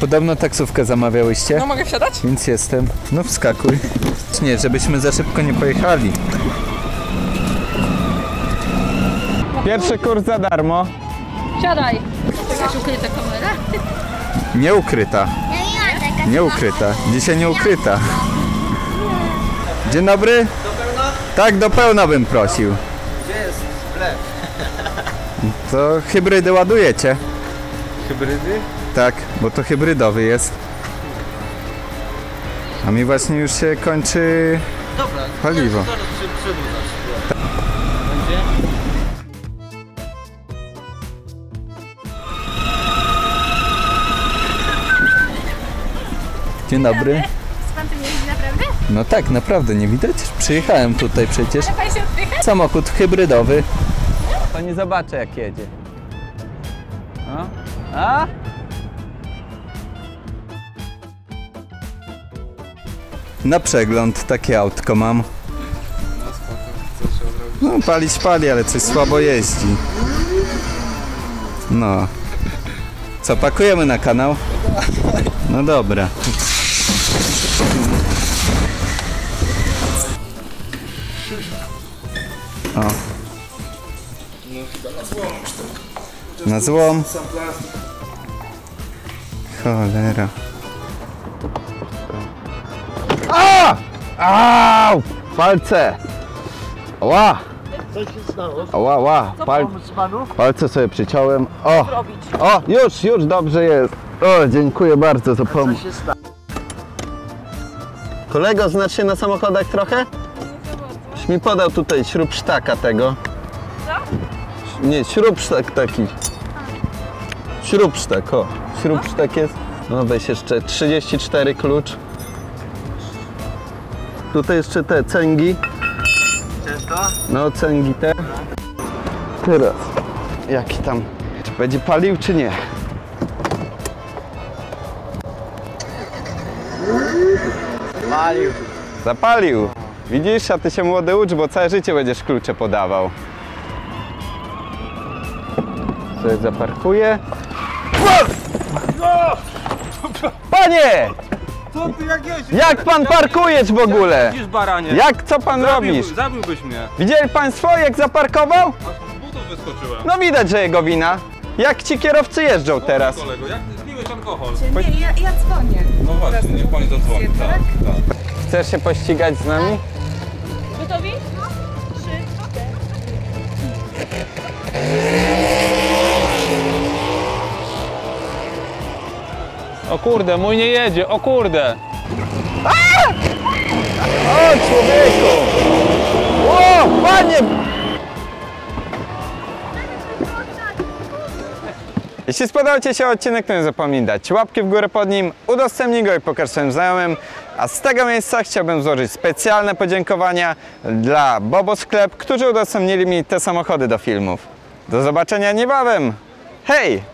Podobno taksówkę zamawiałyście? No mogę wsiadać? Więc jestem. No wskakuj. Nie, żebyśmy za szybko nie pojechali. Pierwszy kurs za darmo. Siadaj. Jakaś ukryta kamera? Nie ukryta. Nie ukryta. Dzisiaj nie ukryta. Dzień dobry. Do pełna? Tak, do pełna bym prosił. Gdzie jest wlew? To hybrydy ładujecie? Hybrydy? Tak, bo to hybrydowy jest. A mi właśnie już się kończy Dobra, paliwo. Zaraz przedłużasz. Będzie? Dzień dobry. Pan tu nie widzi naprawdę? No tak, naprawdę, nie widać? Przyjechałem tutaj przecież. Ale pan się odpycha? Samochód hybrydowy. To nie zobaczę jak jedzie. No. A? Na przegląd takie autko mam. No palić pali, ale coś słabo jeździ. No. Co, pakujemy na kanał? No dobra. O. Na złom. Cholera. A! Au! Palce! Ła! Co się stało? Ła, ła! Pomóc panu? Palce sobie przyciąłem. O! O! Już dobrze jest. O, dziękuję bardzo za pomoc. Co się stało? Kolego, znasz się na samochodach trochę? Już mi podał tutaj śrubsztaka tego. Co? Nie, śrubsztak taki. Śrubsztak, o. Śrubsztak jest. No weź jeszcze 34 klucz. Tutaj jeszcze te cęgi. Ciężko? No, cęgi te. Teraz. Jaki tam? Czy będzie palił, czy nie? Palił. Zapalił. Widzisz, a ty się młody ucz, bo całe życie będziesz klucze podawał. Sobie zaparkuję. Panie! Co ty jak jeździsz? Jak pan parkujesz w ogóle? Jeździsz, baranie? Co pan robisz? Zabiłbyś mnie. Widzieli państwo, jak zaparkował? Aż z butów wyskoczyłem. No widać, że jego wina. Jak ci kierowcy jeżdżą teraz? Kolego, jak ty piłeś alkohol? Nie, ja dzwonię. No właśnie, niech pani zadzwoni. Tak, tak. Chcesz się pościgać z nami? Gotowi? No. 3, 4. O kurde, mój nie jedzie, o kurde. O, człowieku! O, panie! Jeśli spodobał ci się odcinek, to nie zapomnij dać łapki w górę pod nim, udostępnij go i pokaż swoim znajomym. A z tego miejsca chciałbym złożyć specjalne podziękowania dla Bobo Sklep, którzy udostępnili mi te samochody do filmów. Do zobaczenia niebawem! Hej!